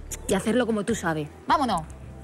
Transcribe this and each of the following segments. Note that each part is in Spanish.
y hacerlo como tú sabes. ¡Vámonos!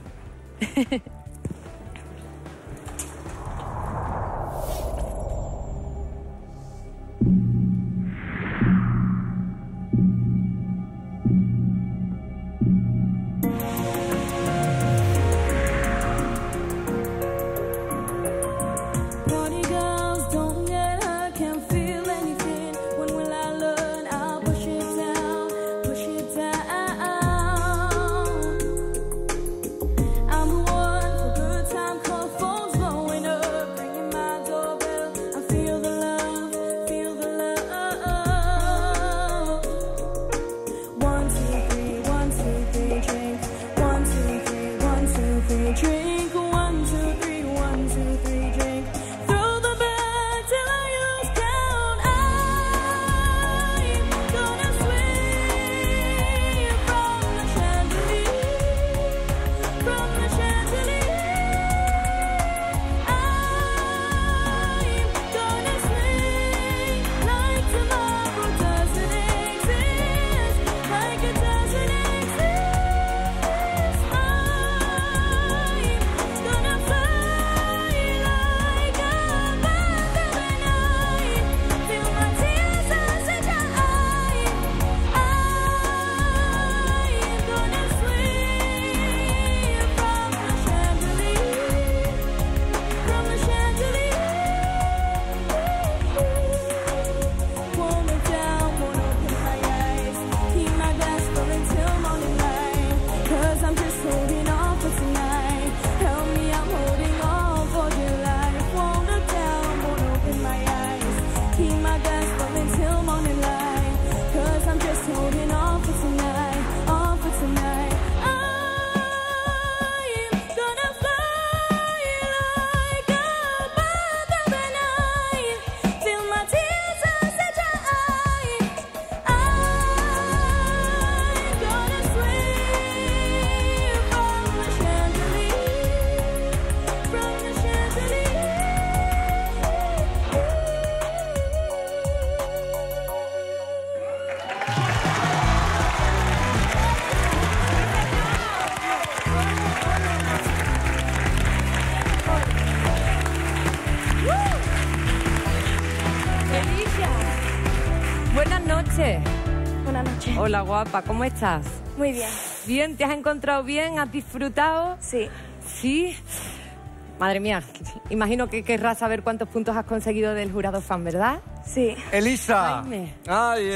Buenas noches. Hola, guapa, ¿cómo estás? Muy bien. ¿Bien? ¿Te has encontrado bien? ¿Has disfrutado? Sí. ¿Sí? Madre mía, imagino que querrás saber cuántos puntos has conseguido del jurado fan, ¿verdad? Sí. Elisa. Jaime. Ay,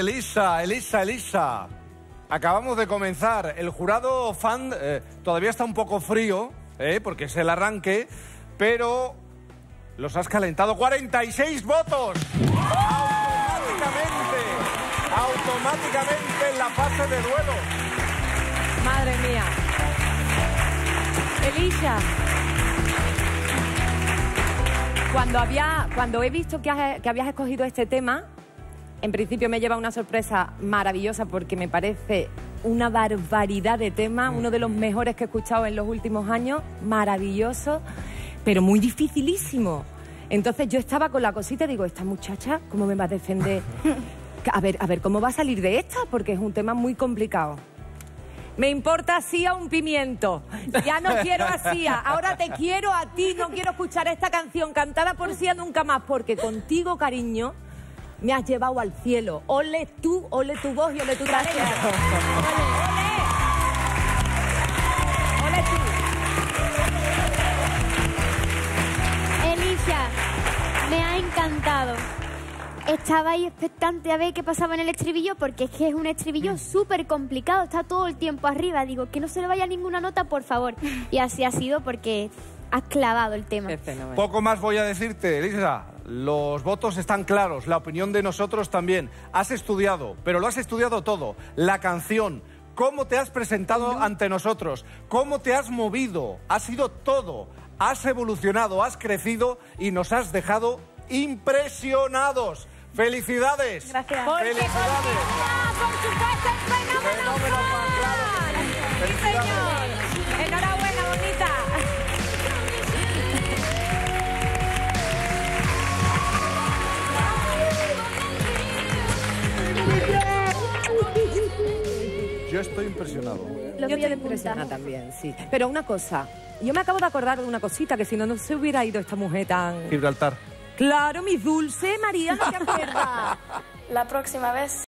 Elisa. Acabamos de comenzar. El jurado fan todavía está un poco frío, porque es el arranque, pero los has calentado. ¡46 votos! Automáticamente en la fase de duelo. Madre mía. Elisa, cuando he visto que habías escogido este tema, en principio me lleva una sorpresa maravillosa porque me parece una barbaridad de tema, uno de los mejores que he escuchado en los últimos años, maravilloso, pero muy dificilísimo. Entonces yo estaba con la cosita y digo, esta muchacha, ¿cómo me va a defender? A ver, ¿cómo va a salir de esta? Porque es un tema muy complicado. Me importa Sia un pimiento. Ya no quiero a Sia. Ahora te quiero a ti. No quiero escuchar esta canción cantada por Sia nunca más. Porque contigo, cariño, me has llevado al cielo. Ole tu voz y ole tu talento. Ole tú. Elisa, me ha encantado. Estaba ahí expectante a ver qué pasaba en el estribillo, porque es que es un estribillo súper complicado, está todo el tiempo arriba. Digo, que no se le vaya ninguna nota, por favor. Y así ha sido porque has clavado el tema. Poco más voy a decirte, Elisa. Los votos están claros, la opinión de nosotros también. Has estudiado, pero lo has estudiado todo. La canción, cómo te has presentado ante nosotros, cómo te has movido, ha sido todo. Has evolucionado, has crecido y nos has dejado impresionados. ¡Felicidades! Gracias. ¡Felicidades! Por supuesto, el fenómeno fan. Sí, señor. Enhorabuena, bonita. Yo estoy impresionado. Lo Yo pillo estoy de punta. impresionada también, sí. Pero una cosa, yo me acabo de acordar de una cosita, que si no, no se hubiera ido esta mujer tan... Gibraltar. Claro, mi dulce María, ¿no te acuerdas? La próxima vez